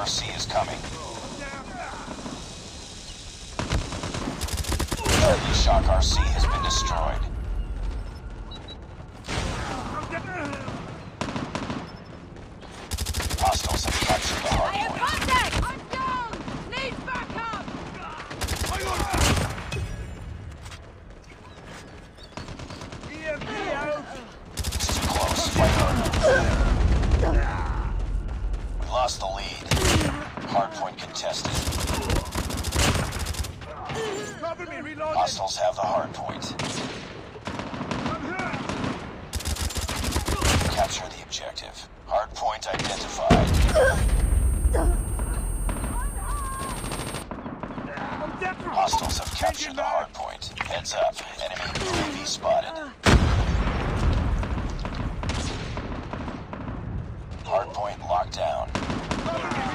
RC is coming. The shock RC has been destroyed. Hostiles have captured the hard point. Contact! I'm down! Need backup! It's too close. Fight harder. We lost the lead. Hardpoint contested. Hostiles have the hardpoint. Capture the objective. Hardpoint identified. Hostiles have captured the hardpoint. Heads up. Enemy UAV spotted. Hardpoint locked down.